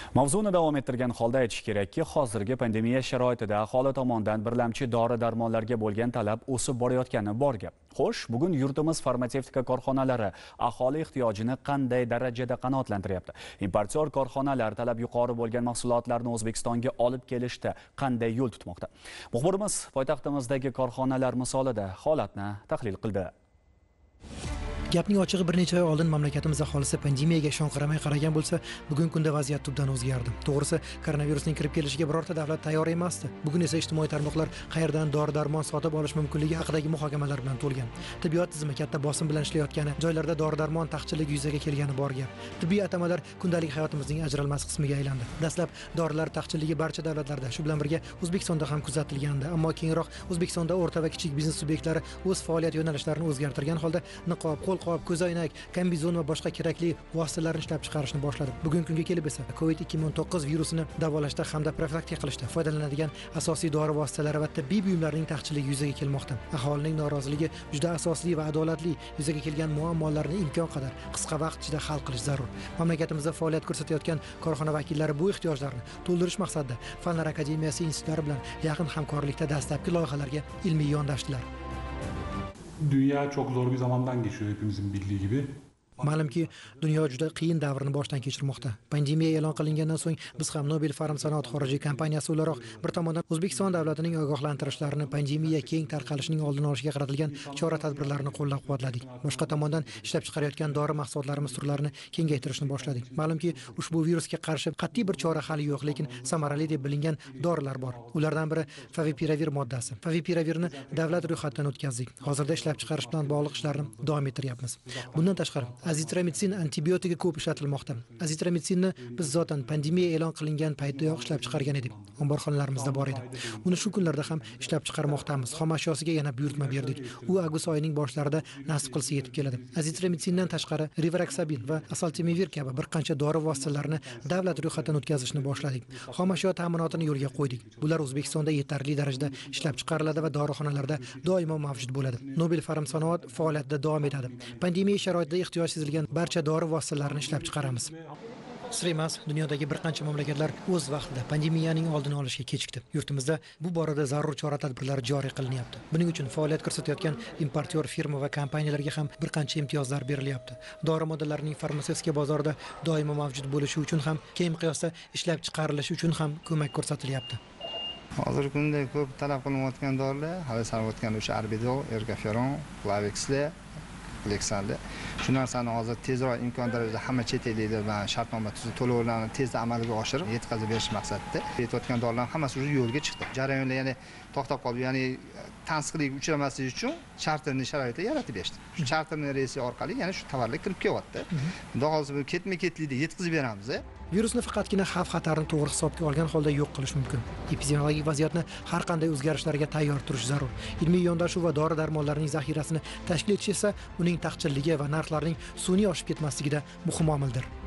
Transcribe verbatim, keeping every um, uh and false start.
Mavzuni davom ettirgan holda aytish kerakki, hozirgi pandemiya sharoitida aholi tomonidan birlamchi dori-darmonlarga bo'lgan talab o'sib borayotgani bor gap. Xo'sh, bugun yurtimiz farmatsevtika korxonalari aholi ehtiyojini qanday darajada qanoatlantiryapti? Importyor korxonalar talab yuqori bo'lgan mahsulotlarni O'zbekistonga olib kelishda qanday yo'l tutmoqda? Muxbirimiz poytaxtimizdagi korxonalar misolida holatni tahlil qildi. Gapning ochig'i bir necha oy oldin mamlakatimiz aholisi pandemiyaga ishonqiramay qaragan bo'lsa, bugungi kunda vaziyat tubdan o'zgardi. To'g'risi, koronavirusning kirib kelishiga birorta davlat tayyor emasdi. Bugun esa ijtimoiy tarmoqlar qayerdan dori-darmon sotib olish mumkinligi haqidagi muhokamalar bilan to'lgan. Tibbiyot tizimi katta bosim bilan ishlayotgani, joylarda dori-darmon taqchilligi yuzaga kelgani bor gap. Tibbiy atamalar kundalik hayotimizning ajralmas qismiga aylandi. Dastlab dorilar taqchilligi barcha davlatlarda, shu bilan birga O'zbekistonda ham kuzatilgandi, ammo keyinroq O'zbekistonda o'rta va kichik biznes subyektlari o'z faoliyat yo'nalishlarini o'zgartirgan holda niqob, qo'lqop, ko'zoynak, kombinezon va boshqa kerakli vositalarni ishlab chiqarishni boshladi. Bugungi kunga kelib esa COVID ikki ming o'n to'qqiz virusini davolashda hamda profilaktika qilishda foydalanadigan asosiy dori vositalari va tibbiy buyumlarning taqchilligi yuzaga kelmoqda. Aholining noroziligi juda asosli va adolatli, yuzaga kelgan muammolarni imkon qadar qisqa vaqt ichida hal qilish zarur. Mamlakatimizda faoliyat ko'rsatayotgan korxona vakillari bu ehtiyojlarni to'ldirish maqsadida Fanlar akademiyasi institutlari bilan yaqin hamkorlikda dastlabki loyihalarga ilmiy yondashdilar. Dünya çok zor bir zamandan geçiyor hepimizin bildiği gibi. Ma'lumki, dunyo juda qiyin davrni boshdan kechirmoqda. Pandemiya e'lon qilingandan so'ng biz ham Nobel Pharmsanoat xorijiy kompaniyasi o'laroq bir tomondan O'zbekiston davlatining ogohlantirishlarini pandemiya keng tarqalishining oldini olishga qaratilgan chora-tadbirlarni qo'llab-quvvatladik. Boshqa tomondan ishlab chiqarayotgan dori mahsulotlarimiz turlarini kengaytirishni boshladik. Ma'lumki, ushbu virusga qarshi qat'iy bir chora hali yo'q, lekin samarali deb bilingan dorilar bor. Ulardan biri Favipiravir moddasi. Favipiravirni davlat ro'yxatidan o'tkazdik. Hozirda ishlab chiqarish bilan bog'liq ishlarni davom ettiryapmiz. Bundan tashqari Azitromitsin antibiotiki ko'p ishlatilmoqda. Azitromitsinni biz zotan pandemiya e'lon qilingan paytda ishlab chiqargan edik. Omborxonalarimizda bor edi. Uni shu kunlarda ham ishlab chiqarmoqdamiz. Xom ashyosiga yana buyurtma berdik. U avgust oyining boshlarida nasib qilsa yetib keladi. Azitromitsindan tashqari Rivaroxaban va Asaltemivir kabi bir qancha dori vositalarini davlat ro'yxatidan o'tkazishni boshladik. Xom ashyo ta'minotini yo'lga qo'ydik. Bular O'zbekistonda yetarli darajada ishlab chiqariladi va dorixonalarda doimo mavjud bo'ladi. Nobel Pharmsanoat faoliyatida davom etadi. Pandemiya sharoitida ehtiyoj sezilgan barcha dori vositalarini ishlab chiqaramiz. Sir emas, dunyodagi bir qancha mamlakatlar o'z vaqtida pandemiyaning oldini olishga kechikdi. Yurtimizda bu borada zarur chora-tadbirlar joriy qilinyapti. Buning uchun faoliyat ko'rsatayotgan importyor firma va kompaniyalarga ham bir qancha imtiyozlar berilyapti. Dori moddalarining farmatsevtika bozorida doimo mavjud bo'lishi uchun ham, keng miqyosda ishlab chiqarilishi uchun ham ko'mak ko'rsatilyapti. Hozirgi kunda ko'p talab qilinayotgan dorilar, hali sanayotgan o'sha Arbidol, Ergaferon, Plavexle, Alexander. Shu narsani hozir tezroq imkon darajada hamma chet elliklar bilan shartnoma tuzib to'lovlarni tezda amalga oshirib yetkazib berish maqsadida ketayotgan dorilarning hammasi уже yo'lga chiqdi. Jarayonlar ya'ni to'xtab qoldi, ya'ni tansiqlik uchramasligi uchun charterni sharoitlar yaratib berishdi. Shu charterning reysi orqali yana shu tovarlar kirib kelyapti. Bunda hozir ketma-ketlikda yetkazib beramiz. Virusni faqatgina xavf-xatarni to'g'ri hisobga olgan holda yo'q qilish mumkin. Epidemiologik vaziyatni har qanday o'zgarishlarga tayyor turish zarur. Ilmiy yondashuv va dori-darmonlarning zaxirasini tashkil etish esa uning taqchilligi va narxlarning sun'iy oshib ketmasligida muhim omildir.